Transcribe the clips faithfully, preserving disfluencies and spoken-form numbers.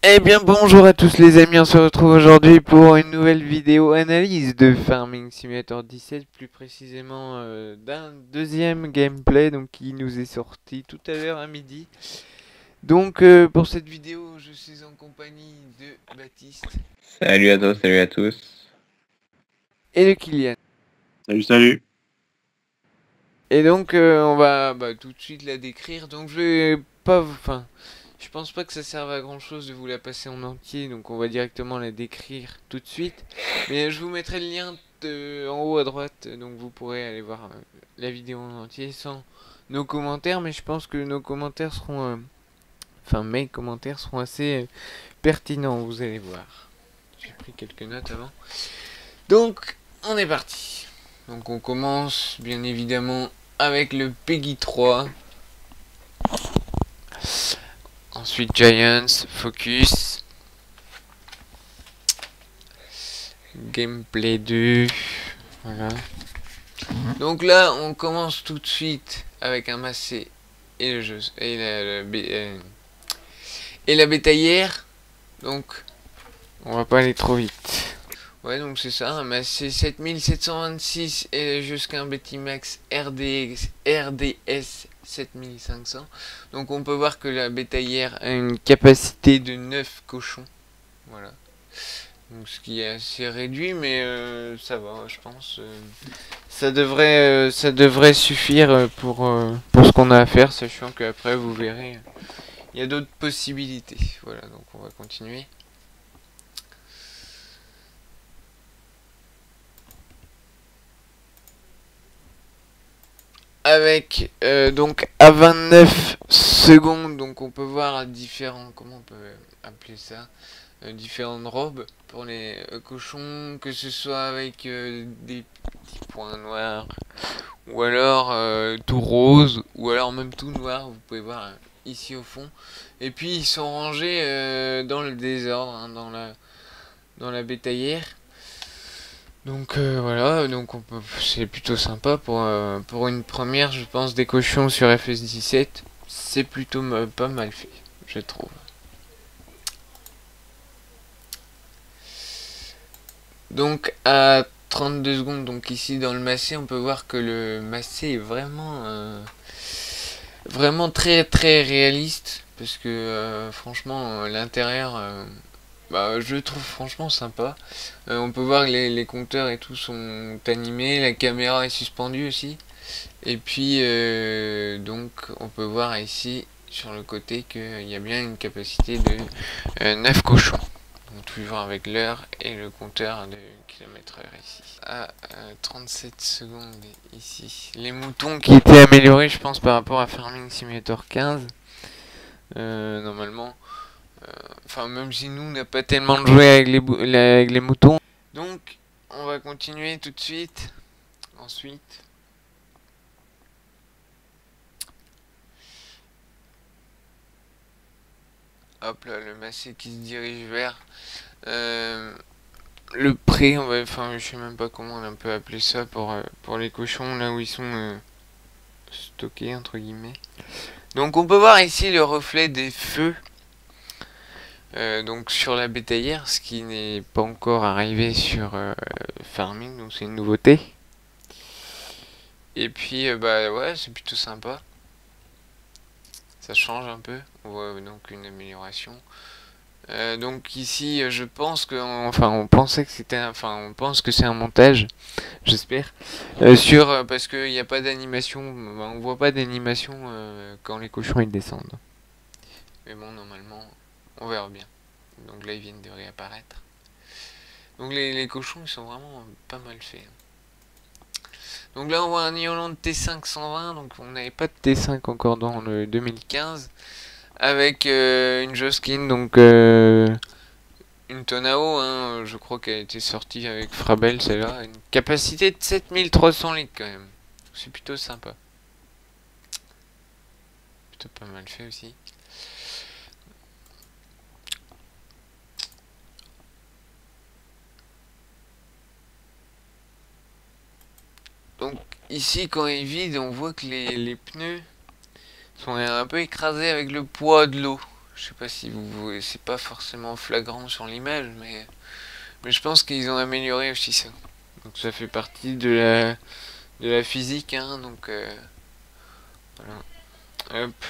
Eh bien bonjour à tous les amis, on se retrouve aujourd'hui pour une nouvelle vidéo analyse de Farming Simulator dix-sept, plus précisément euh, d'un deuxième gameplay donc qui nous est sorti tout à l'heure à midi. Donc euh, pour cette vidéo je suis en compagnie de Baptiste. Salut à tous, salut à tous. Et de Kylian. Salut, salut. Et donc euh, on va bah, tout de suite la décrire, donc je vais pas vous... Enfin... Je pense pas que ça serve à grand chose de vous la passer en entier, donc on va directement la décrire tout de suite. Mais je vous mettrai le lien de, en haut à droite, donc vous pourrez aller voir euh, la vidéo en entier sans nos commentaires. Mais je pense que nos commentaires seront, euh, enfin mes commentaires seront assez euh, pertinents, vous allez voir. J'ai pris quelques notes avant. Donc on est parti. Donc on commence bien évidemment avec le Peggy trois. Ensuite Giants, Focus, Gameplay deux, voilà. Donc là on commence tout de suite avec un massé et le jeu et la, la, la, et la bétaillère. Donc on va pas aller trop vite. Ouais, donc c'est ça, un massé sept mille sept cent vingt-six et jusqu'à un Betamax R D S sept mille cinq cents. Donc on peut voir que la bétaillère a une capacité de neuf cochons. Voilà. Donc ce qui est assez réduit, mais euh, ça va, je pense. Euh, ça devrait, euh, ça devrait suffire pour, euh, pour ce qu'on a à faire, sachant qu'après vous verrez, il y a d'autres possibilités. Voilà, donc on va continuer. Avec euh, donc à vingt-neuf secondes, donc on peut voir différents, comment on peut appeler ça, euh, différentes robes pour les euh, cochons, que ce soit avec euh, des petits points noirs, ou alors euh, tout rose, ou alors même tout noir, vous pouvez voir euh, ici au fond. Et puis ils sont rangés euh, dans le désordre, hein, dans la dans la bétaillère. Donc euh, voilà, donc c'est plutôt sympa pour, euh, pour une première, je pense, des cochons sur F S dix-sept. C'est plutôt pas mal fait, je trouve. Donc à trente-deux secondes, donc ici dans le massé, on peut voir que le massé est vraiment, euh, vraiment très très réaliste. Parce que euh, franchement, l'intérieur... Euh, Bah, je le trouve franchement sympa. Euh, on peut voir que les, les compteurs et tout sont animés, la caméra est suspendue aussi. Et puis, euh, donc, on peut voir ici, sur le côté, qu'il y a bien une capacité de euh, neuf cochons. Donc, toujours avec l'heure et le compteur de kilomètres heure ici. À euh, trente-sept secondes ici. Les moutons qui étaient améliorés, je pense, par rapport à Farming Simulator quinze. Euh, normalement... Enfin, même si nous, on n'a pas tellement de jouets avec les, avec les moutons. Donc, on va continuer tout de suite. Ensuite. Hop là, le massé qui se dirige vers euh, le pré. On va, enfin, je sais même pas comment on peut appeler ça pour, euh, pour les cochons, là où ils sont euh, stockés, entre guillemets. Donc, on peut voir ici le reflet des feux. Euh, donc sur la bétaillère, ce qui n'est pas encore arrivé sur euh, Farming, donc c'est une nouveauté. Et puis euh, bah ouais, c'est plutôt sympa. Ça change un peu, on voit donc une amélioration. Euh, donc ici, je pense que, enfin, on pensait que c'était, enfin, on pense que c'est un montage, j'espère, euh, sur euh, parce qu'il n'y a pas d'animation, on voit pas d'animation euh, quand les cochons ils descendent. Mais bon, normalement, on verra bien. Donc là, ils viennent de réapparaître. Donc les, les cochons, ils sont vraiment pas mal faits. Donc là, on voit un Hioland T cinq cent vingt, donc on n'avait pas de T cinq encore dans le deux mille quinze. Avec euh, une Joskin, donc euh, une Tonao, hein, je crois qu'elle a été sortie avec Frabel, celle-là. Une capacité de sept mille trois cents litres quand même. C'est plutôt sympa. Plutôt pas mal fait aussi. Donc ici, quand il vide, on voit que les, les pneus sont un peu écrasés avec le poids de l'eau. Je sais pas si vous, c'est pas forcément flagrant sur l'image, mais mais je pense qu'ils ont amélioré aussi ça. Donc ça fait partie de la de la physique, hein, donc euh, voilà. Hop.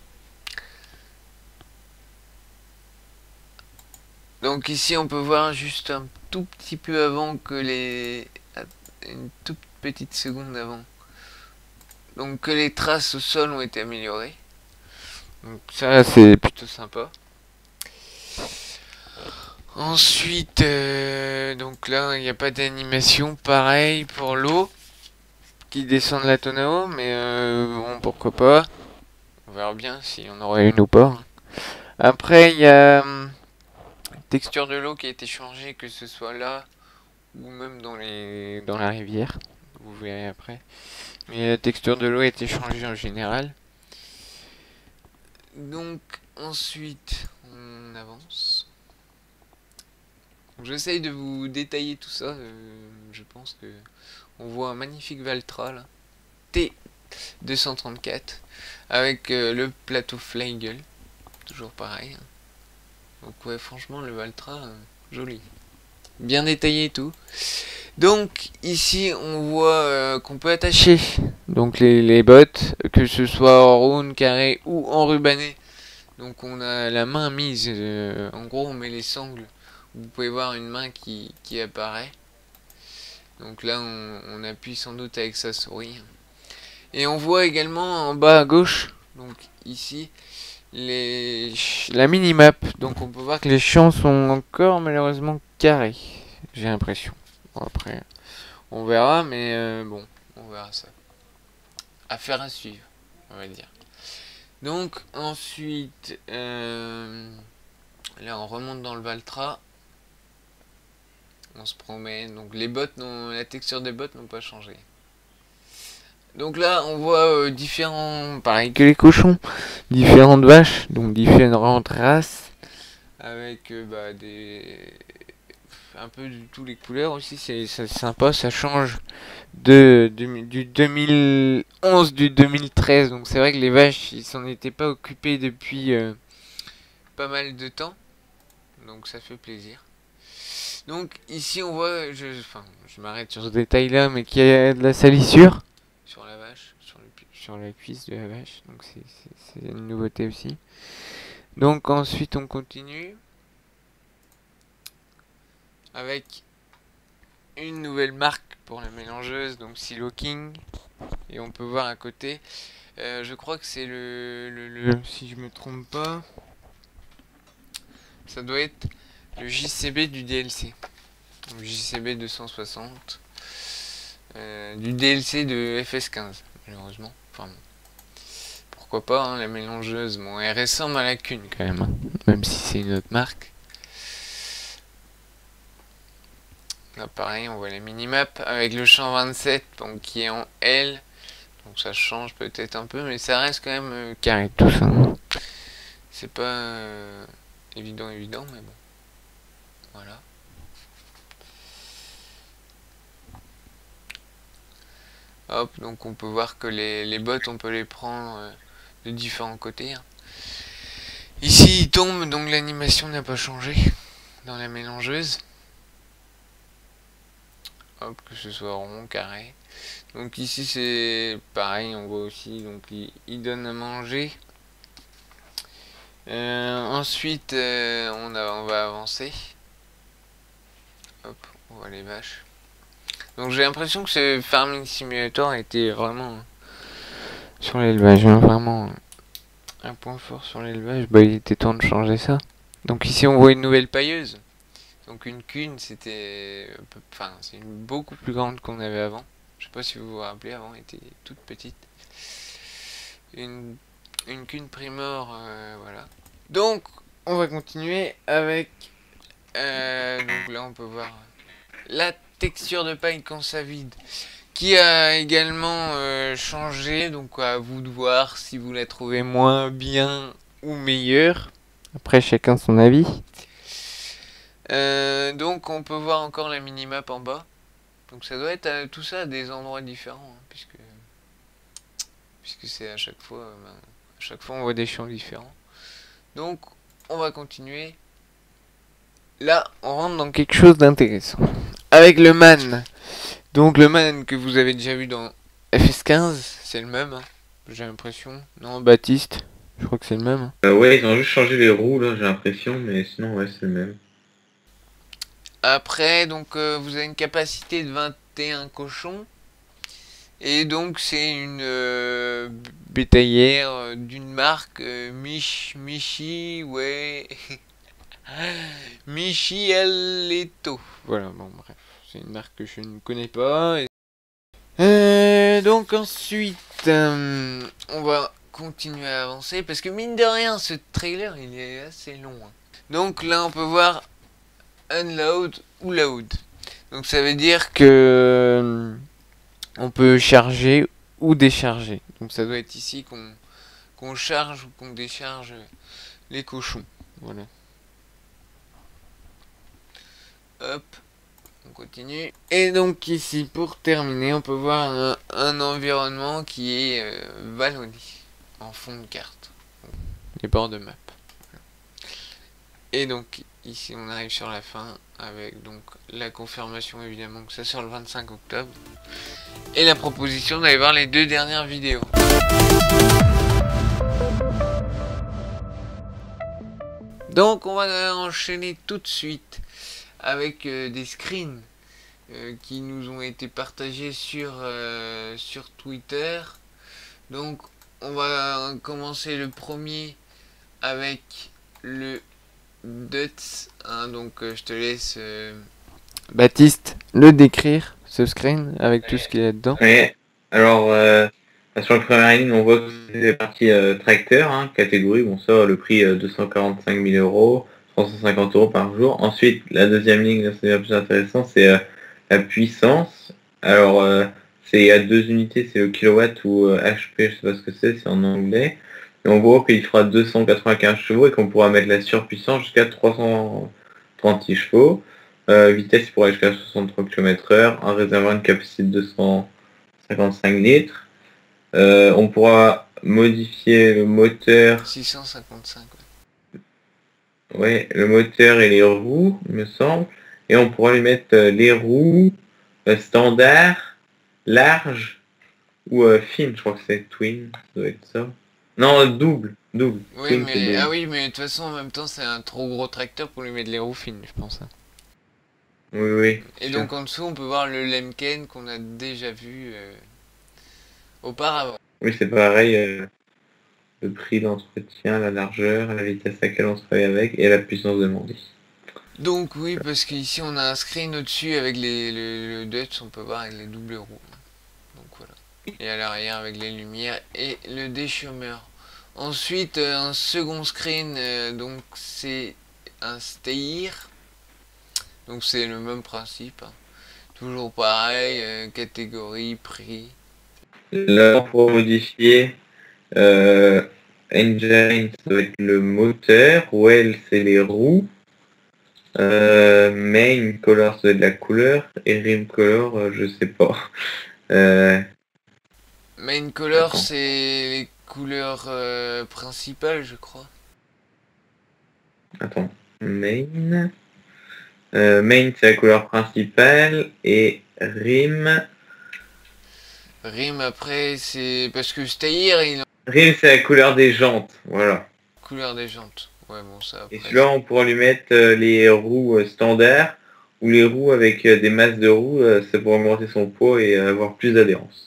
Donc ici on peut voir juste un tout petit peu avant que les une toute petite seconde avant. Donc que les traces au sol ont été améliorées. Donc ça c'est plutôt sympa. Ensuite, euh, donc là il n'y a pas d'animation, pareil pour l'eau qui descend de la tonneau, mais euh, bon pourquoi pas. On verra bien si on aurait une ou pas. Après il y a hum, texture de l'eau qui a été changée, que ce soit là ou même dans les dans la rivière. Vous verrez après. Mais la texture de l'eau a été changée en général. Donc ensuite on avance. J'essaye de vous détailler tout ça. Euh, je pense que on voit un magnifique Valtra là, T deux cent trente-quatre, avec euh, le plateau Flygel, toujours pareil. Hein. Donc ouais, franchement le Valtra, euh, joli, bien détaillé et tout. Donc ici on voit euh, qu'on peut attacher donc les, les bottes, que ce soit en round, carré ou en rubané. Donc on a la main mise, euh, en gros on met les sangles. Vous pouvez voir une main qui, qui apparaît. Donc là on, on appuie sans doute avec sa souris. Et on voit également en bas à gauche, donc ici, les, la minimap. Donc on peut voir que les champs sont encore malheureusement carrés, j'ai l'impression. Bon, après, on verra, mais euh, bon, on verra ça. Affaire à suivre, on va dire. Donc ensuite, euh, là on remonte dans le Valtra. On se promène. Donc les bottes, non, la texture des bottes n'ont pas changé. Donc là, on voit euh, différents, pareil que les cochons, différentes vaches, donc différentes races, avec euh, bah, des, un peu de tous les couleurs aussi. C'est sympa, ça change de, de du deux mille onze, du deux mille treize. Donc c'est vrai que les vaches, ils s'en étaient pas occupés depuis euh, pas mal de temps, donc ça fait plaisir. Donc ici on voit, je, enfin, je m'arrête sur ce détail là, mais qu'il y a de la salissure sur la vache, sur, le, sur la cuisse de la vache, donc c'est une nouveauté aussi. Donc ensuite on continue avec une nouvelle marque pour la mélangeuse, donc Silo King, et on peut voir à côté, euh, je crois que c'est le, le, le, si je me trompe pas, ça doit être le J C B du D L C. J C B deux cent soixante, euh, du D L C de F S quinze, malheureusement. Enfin bon. Pourquoi pas, hein, la mélangeuse. Bon, elle ressemble à la Kuhn quand même, hein, même si c'est une autre marque. Là pareil, on voit les minimaps avec le champ vingt-sept, donc qui est en L. Donc ça change peut-être un peu, mais ça reste quand même euh, carré tout ça. C'est pas euh, évident, évident, mais bon. Voilà. Hop, donc on peut voir que les, les bottes, on peut les prendre euh, de différents côtés. Hein. Ici, il tombe, donc l'animation n'a pas changé dans la mélangeuse. Hop, que ce soit rond, carré. Donc ici, c'est pareil, on voit aussi, donc il, il donne à manger. Euh, ensuite, euh, on, a, on va avancer. Hop, on voit les vaches. Donc j'ai l'impression que ce Farming Simulator a été vraiment sur l'élevage, hein, vraiment un point fort sur l'élevage. Bah il était temps de changer ça. Donc ici on voit une nouvelle pailleuse. Donc une Kuhn, c'était, enfin c'est une beaucoup plus grande qu'on avait avant. Je sais pas si vous vous rappelez, avant elle était toute petite. Une une Kuhn Primor, euh, voilà. Donc on va continuer avec, euh, donc là on peut voir la texture de paille quand ça vide, qui a également euh, changé, donc à vous de voir si vous la trouvez moins bien ou meilleure, après chacun son avis. Euh, donc on peut voir encore la minimap en bas, donc ça doit être à, tout ça à des endroits différents, hein, puisque puisque c'est à chaque fois, ben, à chaque fois on voit des champs différents. Donc on va continuer. Là on rentre dans quelque chose d'intéressant. Avec le man. Donc le man que vous avez déjà vu dans F S quinze, c'est le même, hein, j'ai l'impression. Non, Baptiste, je crois que c'est le même. Hein. Euh, ouais, ils ont juste changé les roues, là, j'ai l'impression, mais sinon, ouais, c'est le même. Après, donc euh, vous avez une capacité de vingt et un cochons. Et donc c'est une euh, bétaillère euh, d'une marque euh, Mich Michi, ouais. Michi Aleto. Voilà, bon bref, c'est une marque que je ne connais pas. Et... Euh, donc ensuite, euh, on va continuer à avancer parce que mine de rien, ce trailer il est assez long. Hein. Donc là, on peut voir unload ou load. Donc ça veut dire que euh, on peut charger ou décharger. Donc ça doit être ici qu'on qu'on charge ou qu'on décharge les cochons. Voilà. Hop. On continue. Et donc ici, pour terminer, on peut voir un, un environnement qui est euh, vallonné en fond de carte. Les bords de map. Et donc ici, on arrive sur la fin avec donc la confirmation évidemment que ça sort le vingt-cinq octobre. Et la proposition d'aller voir les deux dernières vidéos. Donc on va enchaîner tout de suite avec euh, des screens euh, qui nous ont été partagés sur, euh, sur Twitter. Donc on va commencer le premier avec le Duts. Hein, donc euh, je te laisse euh, Baptiste le décrire, ce screen, avec ouais. Tout ce qu'il y a dedans. Ouais, alors euh, sur la première ligne, on voit que c'est des parties euh, tracteur, hein, catégorie, bon ça, le prix euh, deux cent quarante-cinq mille euros, trois cent cinquante euros par jour. Ensuite, la deuxième ligne, c'est la plus intéressant, c'est euh, la puissance. Alors, euh, c'est à deux unités, c'est le kilowatt ou euh, H P, je sais pas ce que c'est, c'est en anglais. Et on voit qu'il fera deux cent quatre-vingt-quinze chevaux et qu'on pourra mettre la surpuissance jusqu'à trois cent trente-six chevaux. Euh, vitesse pour aller jusqu'à soixante-trois kilomètres heure, un réservoir de capacité de deux cent cinquante-cinq litres. Euh, on pourra modifier le moteur. six cent cinquante-cinq. Ouais. ouais, le moteur et les roues, il me semble. Et on pourra lui mettre euh, les roues euh, standard, large ou euh, fine. Je crois que c'est twin, ça doit être ça. Non, double, double. Oui, twin, mais double. ah oui, mais de toute façon, en même temps, c'est un trop gros tracteur pour lui mettre les roues fines, je pense. Hein. Oui, oui. Et donc en dessous, on peut voir le Lemken qu'on a déjà vu euh, auparavant. Oui, c'est pareil. Euh, le prix d'entretien, la largeur, la vitesse à laquelle on travaille avec et la puissance demandée. Donc oui, parce qu'ici on a un screen au-dessus avec les, le, le Dutch, on peut voir avec les doubles roues. Donc voilà. Et à l'arrière avec les lumières et le déchômeur. Ensuite, un second screen, euh, donc c'est un Steyr. Donc c'est le même principe. Hein. Toujours pareil, euh, catégorie, prix. Là, on pourra modifier euh, engine, ça va être le moteur. Well, c'est les roues. Euh, main color, ça va être la couleur. Et rim color, euh, je sais pas. Euh, Main color, c'est les couleurs euh, principales, je crois. Attends. Main. Euh, main, c'est la couleur principale. Et rim. Rim après, c'est parce que Steyr, il a Rim, c'est la couleur des jantes. Voilà. couleur des jantes. Ouais, bon, ça après. Et celui-là, on pourra lui mettre euh, les roues euh, standards ou les roues avec euh, des masses de roues, euh, ça pourra augmenter son poids et euh, avoir plus d'adhérence.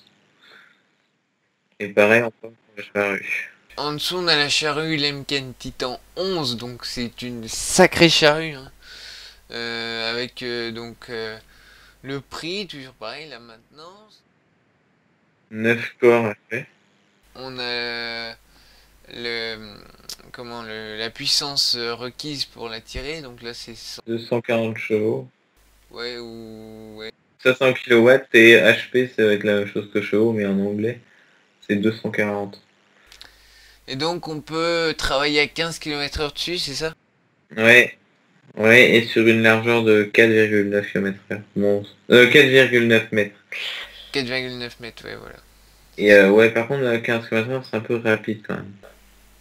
Et pareil, on peut la charrue. En dessous, on a la charrue Lemken Titan onze, donc c'est une sacrée charrue. Hein. Euh, avec euh, donc euh, le prix, toujours pareil, la maintenance. neuf corps à fait. On a le comment le, la puissance requise pour la tirer, donc là c'est deux cent quarante chevaux. Ouais, ou ouais. cinq cents kilowatts et H P, ça va être la même chose que chevaux, mais en anglais, c'est deux cent quarante. Et donc on peut travailler à quinze kilomètres heure dessus, c'est ça? Ouais. Ouais, et sur une largeur de quatre virgule neuf kilomètres heure. Bon, euh, quatre virgule neuf mètres. quatre virgule neuf mètres, ouais, voilà. Et euh, ouais, par contre, à quinze kilomètres heure, c'est un peu rapide quand même.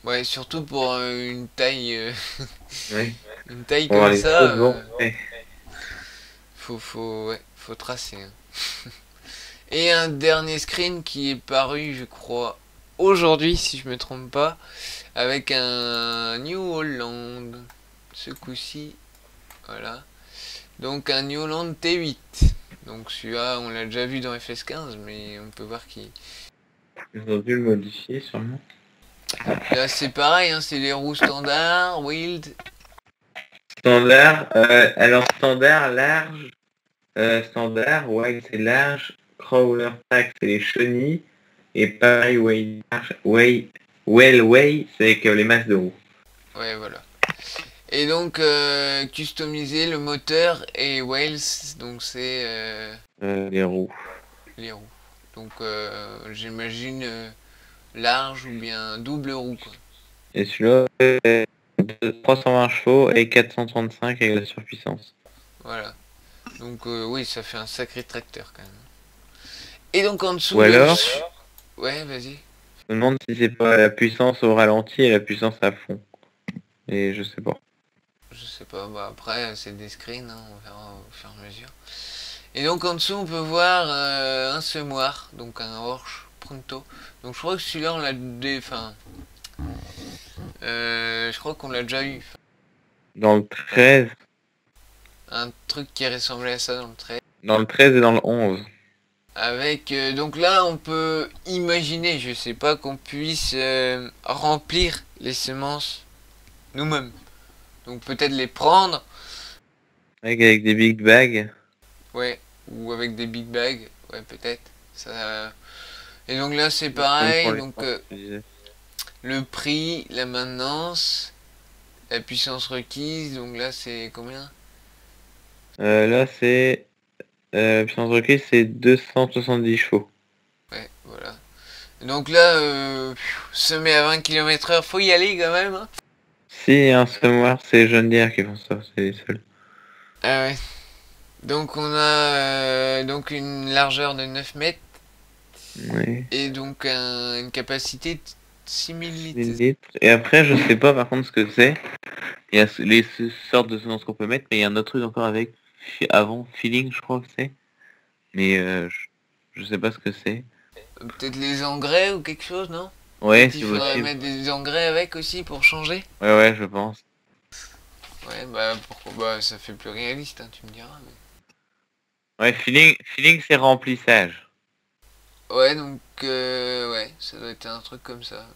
Ouais, surtout pour euh, une taille, euh, Oui. une taille Pour voir comme les ça, choses, bon. euh, Ouais. faut, faut, ouais, faut tracer, hein. Et un dernier screen qui est paru, je crois, aujourd'hui, si je me trompe pas, avec un New Holland. Ce coup-ci, voilà. Donc un New Holland T huit. Donc celui-là, on l'a déjà vu dans F S quinze, mais on peut voir qu'il... Ils ont dû le modifier sûrement. Là, c'est pareil, hein, c'est les roues standard, Wild. Standard, euh, alors standard, large, euh, standard, wide c'est large, crawler track c'est les chenilles, et pareil, way, way, well way c'est avec euh, les masses de roues. Ouais, voilà. Et donc, euh, customiser le moteur et Wales, donc c'est euh, Euh, les roues. les roues. Donc, euh, j'imagine euh, large ou bien double roue, quoi. Et celui-là, euh, trois cent vingt chevaux et quatre cent trente-cinq avec la surpuissance. Voilà. Donc, euh, oui, ça fait un sacré tracteur quand même. Et donc, en Ou dessous, le... alors, Ouais, vas-y. je me demande si c'est pas la puissance au ralenti et la puissance à fond. Et je sais pas. Je sais pas, bah après, c'est des screens, hein, on verra au fur et à mesure. Et donc, en dessous, on peut voir euh, un semoir, donc un Porsche Pronto. Donc, je crois que celui-là, on l'a dé... Enfin, euh, je crois qu'on l'a déjà eu. Dans le treize, Un truc qui ressemblait à ça dans le trait. dans le treize et dans le onze. Avec euh, donc là on peut imaginer, je sais pas, qu'on puisse euh, remplir les semences nous-mêmes. Donc peut-être les prendre, Avec, avec des big bags. ouais, ou avec des big bags, ouais peut-être. Ça. Et donc là c'est Comme pour pareil, les donc portes, euh, je disais. le prix, la maintenance, la puissance requise, donc là c'est combien? Euh, là, c'est... Euh, puissance requise, c'est deux cent soixante-dix chevaux. Ouais, voilà. Et donc là, euh, semer à vingt kilomètres heure, faut y aller quand même, hein. Si, un semoir, c'est John Deere qui font ça, c'est les seuls. Ah ouais. Donc on a euh, donc une largeur de neuf mètres Oui. et donc un- une capacité de six mille litres. Litres. Et après, je sais pas par contre ce que c'est. Il y a ce- les ce- sortes de semences qu'on peut mettre, mais il y a un autre truc encore avec. Fi- Avant, feeling, je crois que c'est. Mais euh, je, je sais pas ce que c'est. Euh, Peut-être les engrais ou quelque chose, non? Ouais, Peut-être il c'est faudrait possible. mettre des engrais avec aussi pour changer. Ouais, ouais, je pense. Ouais, bah pourquoi bah ça fait plus réaliste, hein, tu me diras. Ouais, feeling, feeling, c'est remplissage. Mais... Ouais, donc euh, ouais, ça doit être un truc comme ça.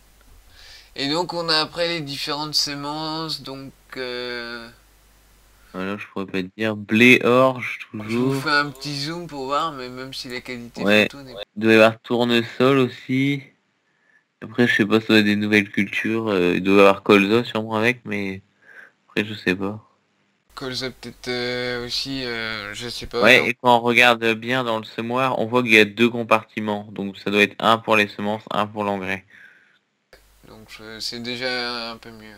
Et donc on a après les différentes semences, donc euh, Voilà, je pourrais pas te dire. Blé, orge, je vous toujours. fais un petit zoom pour voir, mais même si la qualité Ouais. photo n'est pas... Il doit y avoir tournesol aussi. Après, je sais pas, ça doit être des nouvelles cultures. euh, il doit y avoir colza sûrement avec, mais après, je sais pas. Colza peut-être euh, aussi, euh, je sais pas, Ouais, non. et quand on regarde bien dans le semoir, on voit qu'il y a deux compartiments. Donc ça doit être un pour les semences, un pour l'engrais. Donc je- c'est déjà un peu mieux.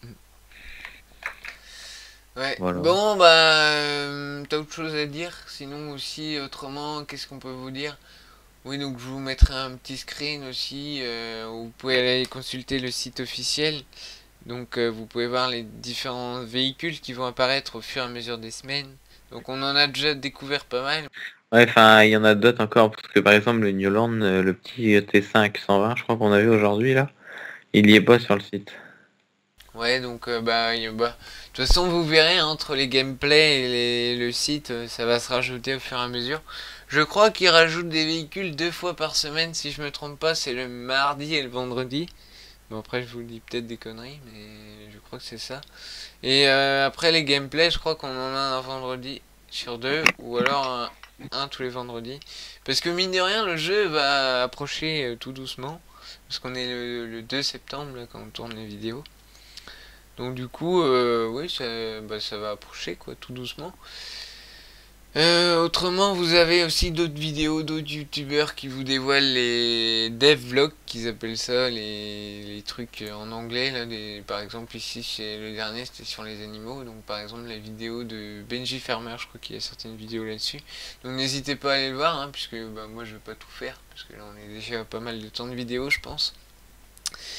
Ouais. Voilà. Bon bah euh, t'as autre chose à dire? Sinon aussi autrement, qu'est-ce qu'on peut vous dire? Oui donc je vous mettrai un petit screen aussi euh, où vous pouvez aller consulter le site officiel. Donc euh, vous pouvez voir les différents véhicules qui vont apparaître au fur et à mesure des semaines. Donc on en a déjà découvert pas mal. Ouais, enfin, il y en a d'autres encore, parce que par exemple, le Newland, euh, le petit T cinq cent vingt, je crois qu'on a vu aujourd'hui, là, il y est pas sur le site. Ouais, donc euh, bah, y- bah, de toute façon vous verrez hein, entre les gameplays et les- le site, euh, ça va se rajouter au fur et à mesure. Je crois qu'ils rajoutent des véhicules deux fois par semaine, si je me trompe pas, c'est le mardi et le vendredi. Bon après je vous dis peut-être des conneries, mais je crois que c'est ça. Et euh, après les gameplays, je crois qu'on en a un vendredi sur deux, ou alors un, un tous les vendredis. Parce que mine de rien, le jeu va approcher euh, tout doucement, parce qu'on est le, le deux septembre là, quand on tourne les vidéos. Donc du coup, euh, oui, ça, bah, ça va approcher quoi, tout doucement. Euh, autrement, vous avez aussi d'autres vidéos, d'autres youtubeurs qui vous dévoilent les devlogs, qu'ils appellent ça, les, les trucs en anglais. Là, des, par exemple, ici, chez le dernier, c'était sur les animaux. Donc, par exemple, la vidéo de Benji Farmer, je crois qu'il a sorti une vidéo là-dessus. Donc, n'hésitez pas à aller le voir, hein, puisque bah, moi, je vais pas tout faire, parce que là, on est déjà pas mal de temps de vidéo, je pense.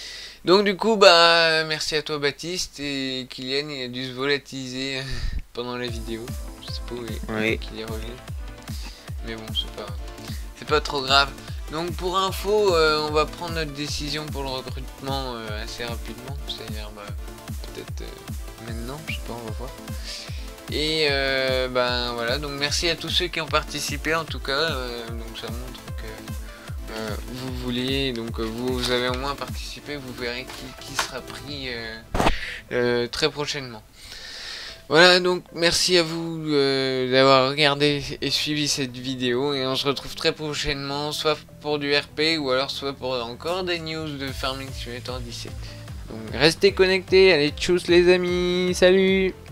Donc du coup, bah merci à toi Baptiste, et Kylian il a dû se volatiliser pendant la vidéo. Je sais pas où il, Oui. qu'il est revenu. Mais bon, c'est pas, c'est pas trop grave. Donc pour info, euh, on va prendre notre décision pour le recrutement euh, assez rapidement. C'est-à-dire bah, peut-être euh, maintenant, je sais pas, on va voir. Et euh, ben voilà, donc merci à tous ceux qui ont participé en tout cas. Euh, donc ça montre que euh, vous voulez, donc euh, vous, vous avez au moins participé, vous verrez qui, qui sera pris euh, euh, très prochainement. Voilà, donc merci à vous euh, d'avoir regardé et suivi cette vidéo, et on se retrouve très prochainement, soit pour du R P ou alors soit pour encore des news de Farming Simulator dix-sept. Donc restez connectés, allez tchuss les amis, salut!